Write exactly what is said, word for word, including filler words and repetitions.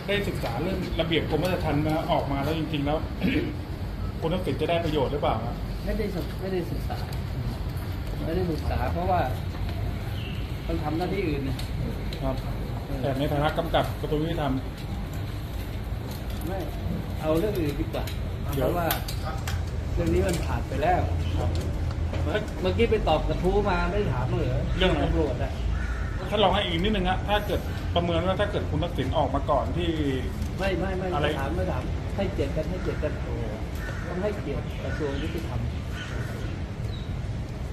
ได้ศึกษาเรื่องระเบียบกรมราชทัณฑ์มาออกมาแล้วจริงๆแล้ว คุณทักษิณจะได้ประโยชน์หรือเปล่าครับไม่ได้ไม่ได้ศึกษาไม่ได้ศึกษาเพราะว่าต้องทำหน้าที่อื่นนะครับแต่ในฐานะกำกับกระทรวงยุติธรรมไม่เอาเรื่องอื่นดีกว่าเพราะว่าเรื่องนี้มันผ่านไปแล้วเมื่อกี้ไปตอบกระทู้มาไม่ถามเหรอเรื่องตำรวจอะถ้าลองให้อีกนิดนึงฮะถ้าเกิดประเมินว่าถ้าเกิดคุณทักษิณออกมาก่อนที่ไม่ไม่ไม่ถามไม่ถามให้เกียรติกันให้เกียรติกันต้องให้เกียรติกระทรวงยุติธรรม